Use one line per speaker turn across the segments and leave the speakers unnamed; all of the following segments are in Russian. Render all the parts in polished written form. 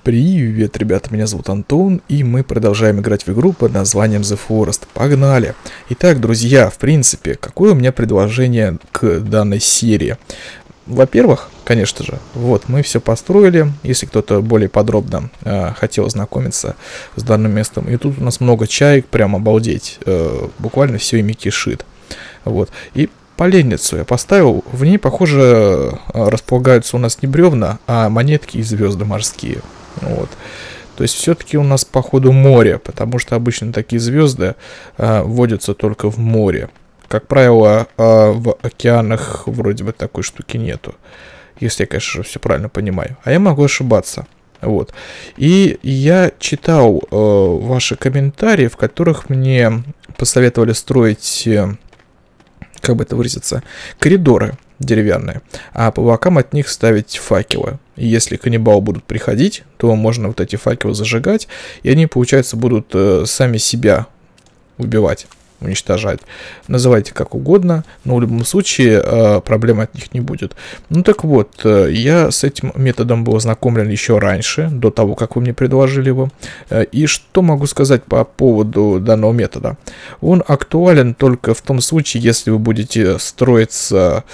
Привет, ребята, меня зовут Антон, и мы продолжаем играть в игру под названием The Forest. Погнали! Итак, друзья, в принципе, какое у меня предложение к данной серии? Во-первых, конечно же, вот, мы все построили. Если кто-то более подробно хотел ознакомиться с данным местом. И тут у нас много чаек, прям обалдеть. Буквально все ими кишит. Вот, и поленницу я поставил, в ней, похоже, располагаются у нас не бревна, а монетки и звезды морские. Вот. То есть все-таки у нас, походу, море, потому что обычно такие звезды водятся только в море. Как правило, в океанах вроде бы такой штуки нету. Если я, конечно, все правильно понимаю. А я могу ошибаться. Вот. И я читал ваши комментарии, в которых мне посоветовали строить, как бы это выразиться, коридоры деревянные, а по бокам от них ставить факелы. И если каннибалы будут приходить, то можно вот эти факелы зажигать, и они, получается, будут сами себя убивать, уничтожать. Называйте как угодно, но в любом случае проблем от них не будет. Ну так вот, я с этим методом был ознакомлен еще раньше, до того, как вы мне предложили его. И что могу сказать по поводу данного метода? Он актуален только в том случае, если вы будете строиться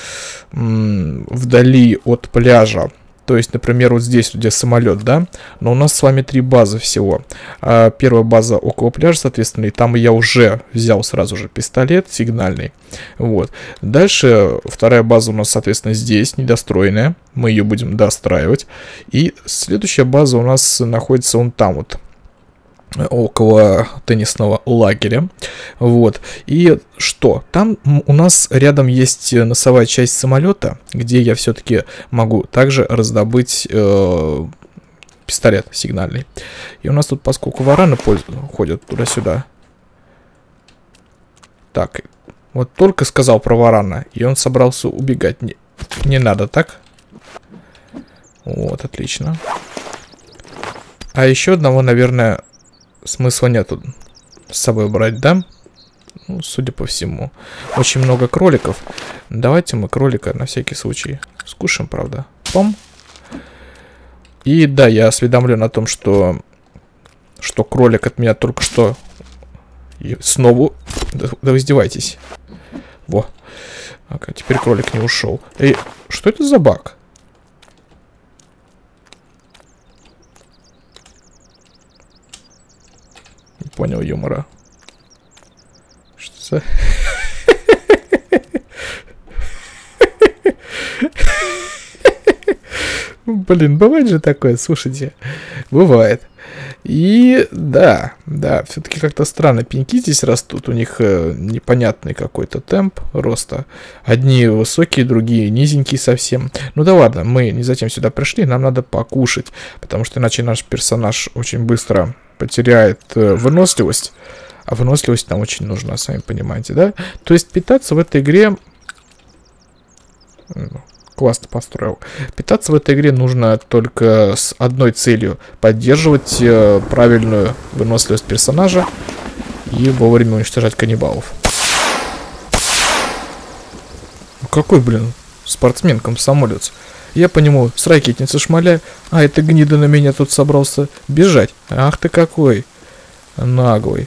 вдали от пляжа. То есть, например, вот здесь, где самолет, да, но у нас с вами 3 базы всего. Первая база около пляжа, соответственно, и там я уже взял сразу же пистолет сигнальный. Вот. Дальше вторая база у нас, соответственно, здесь, недостроенная. Мы ее будем достраивать. И следующая база у нас находится вон там вот, около теннисного лагеря. Вот. И что? Там у нас рядом есть носовая часть самолета, где я все-таки могу также раздобыть пистолет сигнальный. И у нас тут, поскольку вараны ходят туда-сюда. Так, вот только сказал про варана, и он собрался убегать. Не надо, так? Вот, отлично. А еще одного, наверное, смысла нету с собой брать, да? Ну, судя по всему. Очень много кроликов. Давайте мы кролика на всякий случай скушаем, правда. Пом. И да, я осведомлен о том, что кролик от меня только что и снова... Да вы издеваетесь. Во. Ага, теперь кролик не ушел. Эй, что это за баг? Не понял юмора. Что за... Блин, бывает же такое, слушайте. Бывает. И да, все-таки как-то странно. Пеньки здесь растут, у них непонятный какой-то темп роста. Одни высокие, другие низенькие совсем. Ну да ладно, мы не затем сюда пришли, нам надо покушать. Потому что иначе наш персонаж очень быстро потеряет выносливость. А выносливость нам очень нужна, сами понимаете, да? То есть питаться в этой игре... Классно построил. Питаться в этой игре нужно только с одной целью. Поддерживать правильную выносливость персонажа и вовремя уничтожать каннибалов. Какой, блин, спортсмен-комсомолец. Я по нему с ракетницы шмаляю. А, это гнида на меня тут собрался бежать. Ах ты какой наглый.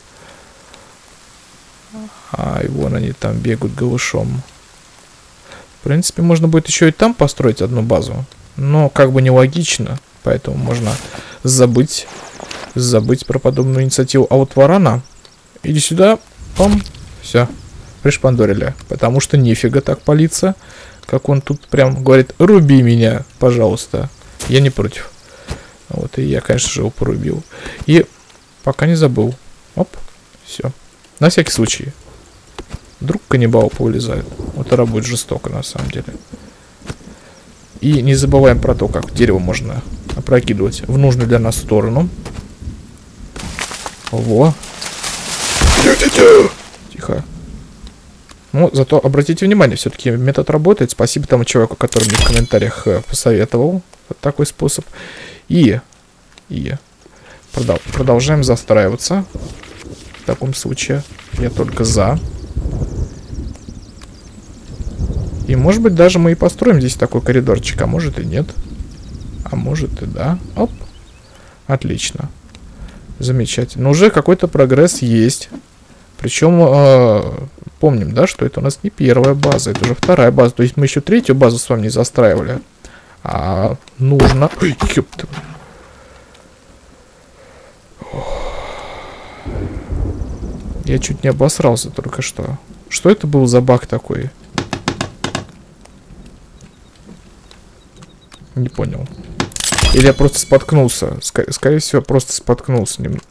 Ай, вон они там бегают голышом. В принципе, можно будет еще и там построить одну базу. Но как бы нелогично. Поэтому можно забыть про подобную инициативу. А вот варана, иди сюда. Пам. Все. Пришпандорили. Потому что нифига так палиться. Как он тут прям говорит: руби меня, пожалуйста. Я не против. Вот, и я, конечно же, его порубил. И пока не забыл. Оп. Все. На всякий случай. Вдруг каннибал повылезает. Вот это будет жестоко, на самом деле. И не забываем про то, как дерево можно опрокидывать в нужную для нас сторону. Во. Тихо. Ну, зато обратите внимание, все-таки метод работает. Спасибо тому человеку, который мне в комментариях посоветовал вот такой способ. И продолжаем застраиваться. В таком случае я только за. И может быть даже мы и построим здесь такой коридорчик, а может и нет. А может и да. Оп. Отлично. Замечательно. Но уже какой-то прогресс есть. Причем, помним, да, что это у нас не первая база, это уже вторая база. То есть мы еще третью базу с вами не застраивали. А нужно... Ой, ёпта. Я чуть не обосрался только что. Что это был за баг такой? Не понял. Или я просто споткнулся. Скорее всего, просто споткнулся немного.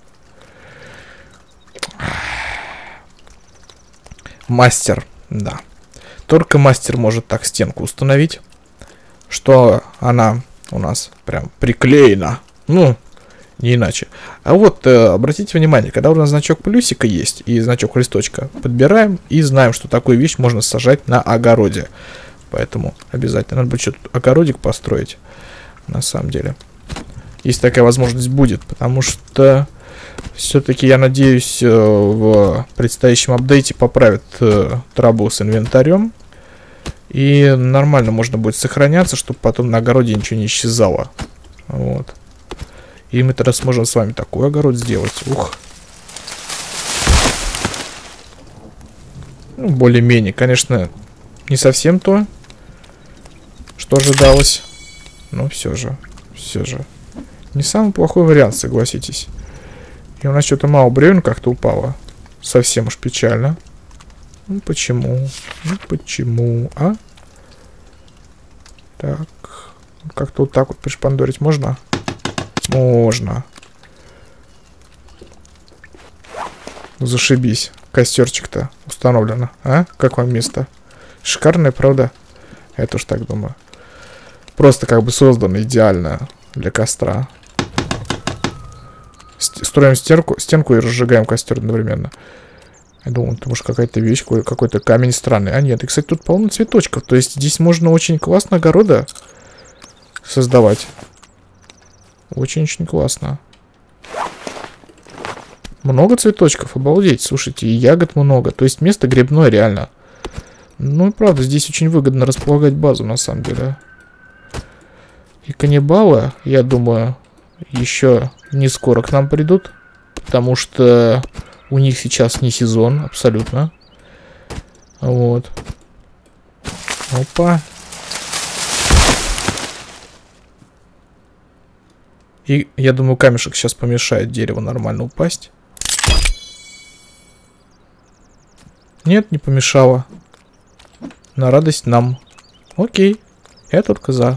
Мастер, да. Только мастер может так стенку установить, что она у нас прям приклеена. Ну, не иначе. А вот, обратите внимание, когда у нас значок плюсика есть и значок листочка, подбираем и знаем, что такую вещь можно сажать на огороде. Поэтому обязательно надо будет что-то огородик построить. На самом деле. Если такая возможность будет. Потому что все-таки, я надеюсь, в предстоящем апдейте поправят траблы с инвентарем. И нормально можно будет сохраняться, чтобы потом на огороде ничего не исчезало. Вот. И мы тогда сможем с вами такой огород сделать. Ух. Ну, более-менее. Конечно, не совсем то, что ожидалось. Но все же. Не самый плохой вариант, согласитесь. И у нас что-то мало бревен как-то упало. Совсем уж печально. Ну почему? Ну почему? А? Так. Как-то вот так вот пришпандорить можно? Можно. Зашибись. Костерчик-то установлено. А? Как вам место? Шикарное, правда? Я тоже так думаю. Просто как бы создано идеально для костра. Строим стенку и разжигаем костер одновременно. Я думал, это может какая-то вещь, какой-то камень странный. А нет, и, кстати, тут полно цветочков. То есть здесь можно очень классно огорода создавать. Очень-очень классно. Много цветочков, обалдеть. Слушайте, и ягод много. То есть место грибное реально. Ну и правда, здесь очень выгодно располагать базу, на самом деле. И каннибалы, я думаю, еще не скоро к нам придут. Потому что у них сейчас не сезон, абсолютно. Вот. Опа. И я думаю, камешек сейчас помешает дереву нормально упасть. Нет, не помешало. На радость нам. Окей. Я только за.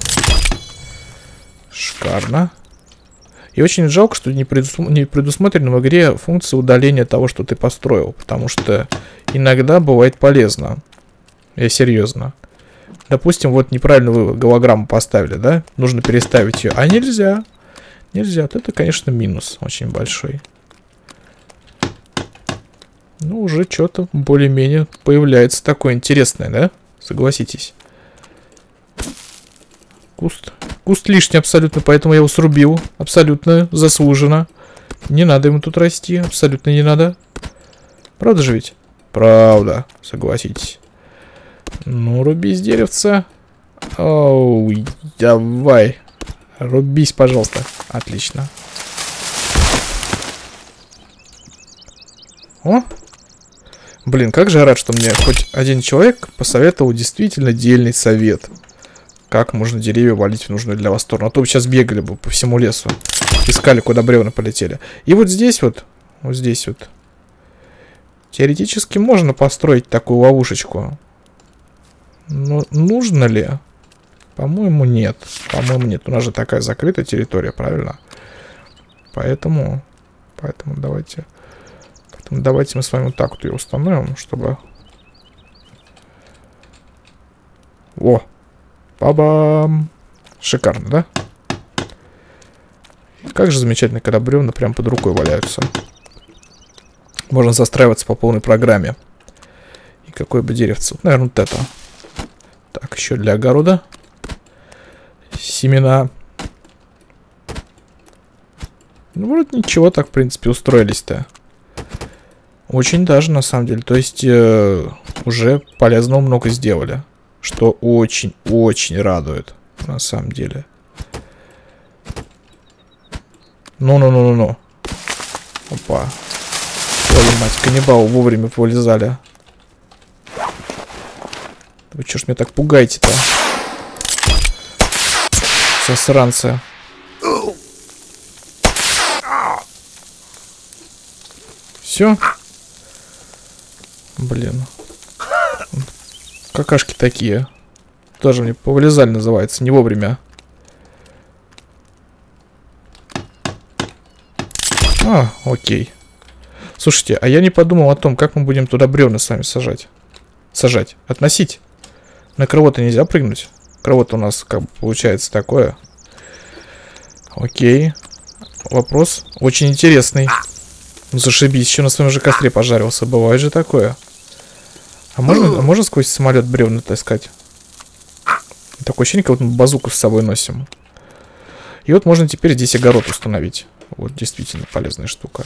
Шикарно. И очень жалко, что не предусмотрена в игре функция удаления того, что ты построил. Потому что иногда бывает полезно. Я серьезно. Допустим, вот неправильно вы голограмму поставили, да? Нужно переставить ее. А нельзя. Нельзя. Вот это, конечно, минус очень большой. Ну, уже что-то более-менее появляется такое интересное, да? Согласитесь. Куст. Куст лишний абсолютно, поэтому я его срубил. Абсолютно заслуженно. Не надо ему тут расти. Абсолютно не надо. Правда же ведь? Правда. Согласитесь. Ну, рубись, деревца. Оу, давай. Рубись, пожалуйста. Отлично. О! Блин, как же я рад, что мне хоть один человек посоветовал действительно дельный совет. Как можно деревья валить в нужную для вас сторону. А то вы сейчас бегали бы по всему лесу. Искали, куда бревна полетели. И вот здесь вот. Вот здесь вот. Теоретически можно построить такую ловушечку. Но нужно ли? По-моему, нет. По-моему, нет. У нас же такая закрытая территория, правильно? Поэтому давайте мы с вами вот так вот ее установим, чтобы... О! Ба-бам! Шикарно, да? Как же замечательно, когда бревна прям под рукой валяются. Можно застраиваться по полной программе. И какое бы деревце. Вот, наверное, вот это. Так, еще для огорода. Семена. Ну, вроде ничего так, в принципе, устроились-то. Очень даже, на самом деле. То есть, уже полезного много сделали. Что очень-очень радует, на самом деле. Ну-ну-ну-ну-ну. Опа. Твою мать, каннибал вовремя повылезали. Вы чё ж меня так пугаете-то? Засранцы. Все? Блин. Какашки такие. Тоже мне повылезали, называется, не вовремя. А, окей. Слушайте, а я не подумал о том, как мы будем туда бревна с вами сажать. Относить. На крыло-то нельзя прыгнуть. Крыло-то у нас, как бы, получается такое. Окей. Вопрос очень интересный. Ну, зашибись, еще на своем же костре пожарился. Бывает же такое. А можно сквозь самолет бревна таскать? Такое ощущение, как мы базуку с собой носим. И вот можно теперь здесь огород установить. Вот действительно полезная штука.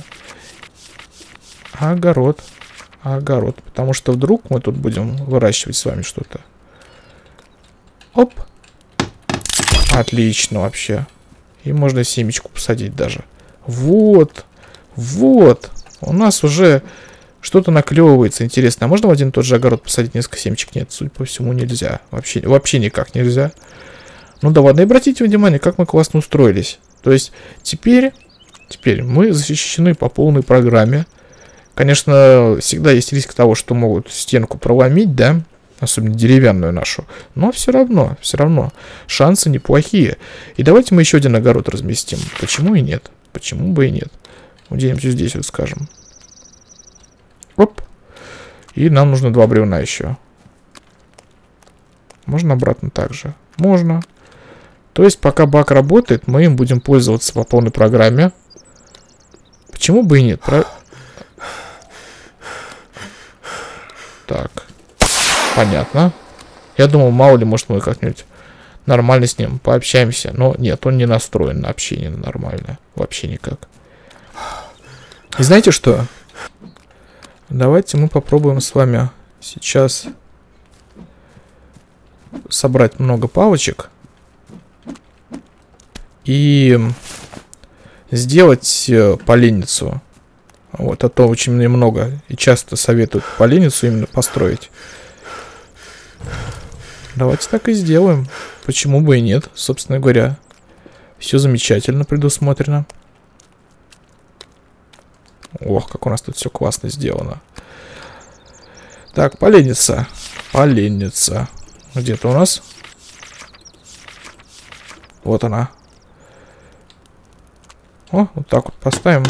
Огород. Потому что вдруг мы тут будем выращивать с вами что-то. Оп. Отлично вообще. И можно семечку посадить даже. Вот. У нас уже что-то наклевывается. Интересно, а можно в один и тот же огород посадить несколько семечек? Нет, судя по всему, нельзя. Вообще никак нельзя. Ну да ладно, и обратите внимание, как мы классно устроились. То есть теперь мы защищены по полной программе. Конечно, всегда есть риск того, что могут стенку проломить, да? Особенно деревянную нашу. Но все равно. Шансы неплохие. И давайте мы еще один огород разместим. Почему и нет? Почему бы и нет? Где-нибудь здесь вот скажем. Оп. И нам нужно 2 бревна еще. Можно обратно также? Можно. То есть, пока баг работает, мы им будем пользоваться по полной программе. Почему бы и нет? Так. Понятно. Я думал, мало ли, может, мы как-нибудь нормально с ним пообщаемся. Но нет, он не настроен на общение нормально. Вообще никак. И знаете что? Давайте мы попробуем с вами сейчас собрать много палочек и сделать поленницу. Вот, а то очень много и часто советуют поленницу именно построить. Давайте так и сделаем. Почему бы и нет, собственно говоря. Все замечательно предусмотрено. Ох, как у нас тут все классно сделано. Так, поленница. Где-то у нас. Вот она. О, вот так вот поставим.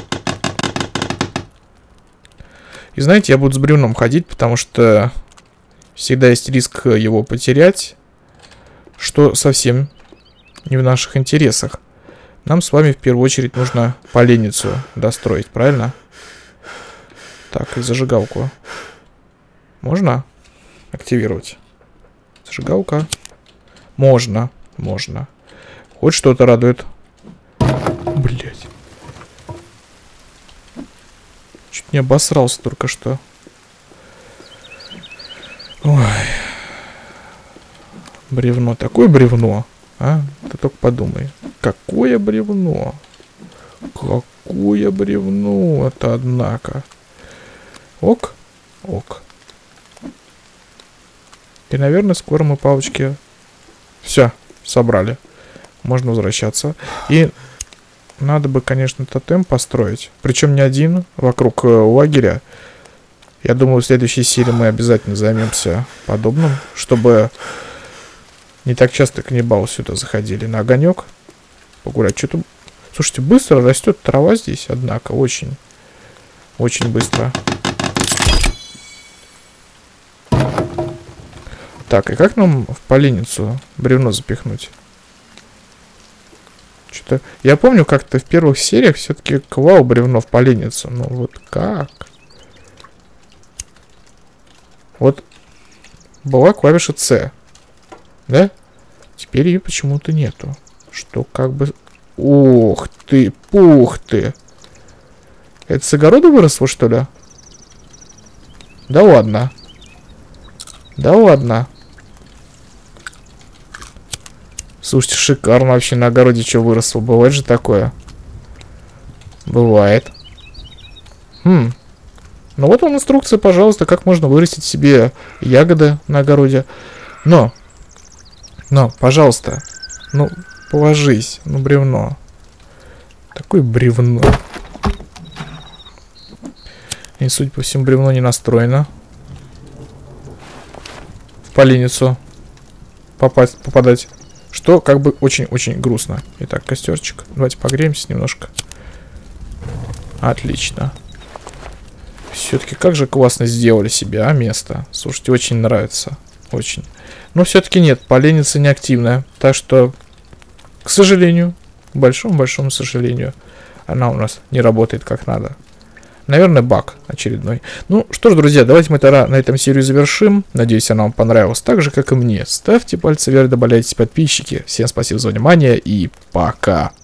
И знаете, я буду с бревном ходить, потому что всегда есть риск его потерять, что совсем не в наших интересах. Нам с вами в первую очередь нужно поленницу достроить, правильно? Так, и зажигалку. Можно активировать? Зажигалка. Можно. Хоть что-то радует. Блять. Чуть не обосрался только что. Ой. Бревно. Такое бревно. А? Ты только подумай. Какое бревно. Какое бревно это, однако. Ок. И, наверное, скоро мы палочки... Все, собрали. Можно возвращаться. И надо бы, конечно, тотем построить. Причем не один, вокруг лагеря. Я думаю, в следующей серии мы обязательно займемся подобным, чтобы не так часто каннибалы сюда заходили. На огонек погулять. Что-то... Слушайте, быстро растет трава здесь, однако. Очень быстро. Так, и как нам в поленницу бревно запихнуть? Что-то... Я помню, как-то в первых сериях все-таки клал бревно в поленницу. Ну вот как? Вот была клавиша C. Да? Теперь ее почему-то нету. Что как бы... Ух ты, пух ты. Это с огорода выросло, что ли? Да ладно. Слушайте, шикарно вообще на огороде что выросло. Бывает же такое. Бывает. Ну вот вам инструкция, пожалуйста, как можно вырастить себе ягоды на огороде. Но, пожалуйста, ну, положись, ну, бревно. Такое бревно. И, судя по всему, бревно не настроено. В поленницу попадать. Что как бы очень-очень грустно. Итак, костерчик. Давайте погреемся немножко. Отлично. Все-таки как же классно сделали себе, а, место. Слушайте, очень нравится. Очень. Но все-таки нет, поленница неактивная. Так что, к сожалению, к большому-большому сожалению, она у нас не работает как надо. Наверное, баг очередной. Ну что ж, друзья, давайте мы тогда на этом серию завершим. Надеюсь, она вам понравилась так же, как и мне. Ставьте пальцы вверх, добавляйтесь подписчики. Всем спасибо за внимание и пока.